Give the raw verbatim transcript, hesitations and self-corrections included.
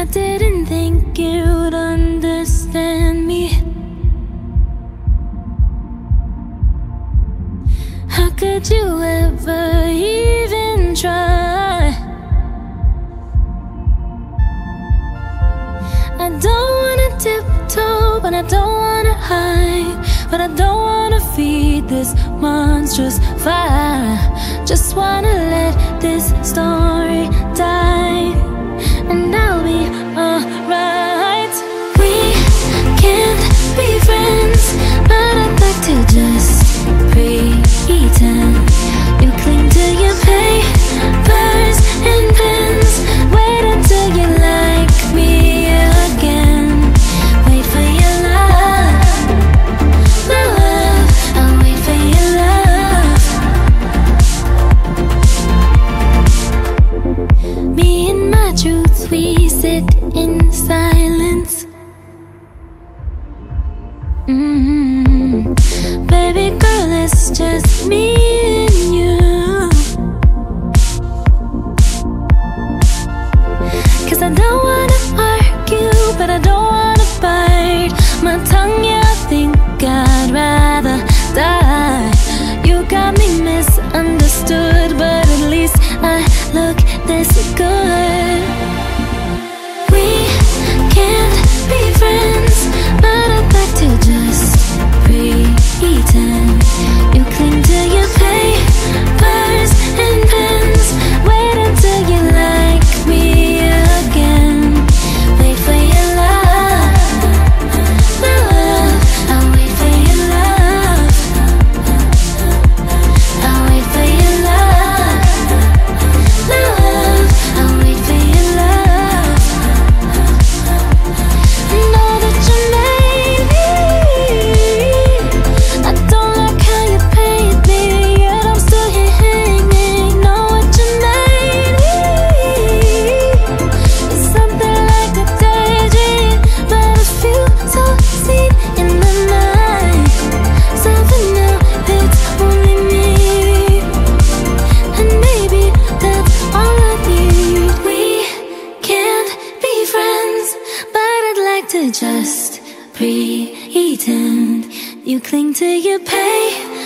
didn't think you'd understand me. How could you ever even try? I don't wanna tiptoe, but I don't wanna hide. But I don't wanna feed this monstrous fire. Just wanna let this story die, and I'll be alright. We can't be friends, but I'd like to just pretend. You cling to your papers and pens. Wait until you like me again. Wait for your love, my love. I'll wait for your love. Me and my truth, we sit in silence. Mm-hmm. Baby girl, it's just me and you. 'Cause I don't wanna argue, but I don't wanna bite my tongue. Yeah, I think I'd rather die. You got me misunderstood, but at least I look this good. We can't be friends, but I'd like to just pretend. You cling to your papers and pens. Wait until you like me again. Wait for your love, my love. I'll wait for your love. I'll wait for your love, my love. I'll wait for your love. Know that you made me. I don't like how you paid me, yet I'm still here hanging. Know what you made me. It's something like a daydream, but I feel so seen in the night. Something now, it's only me, and maybe that's all I need. We can't be friends, but I'd like to just pretend. You cling to your pain.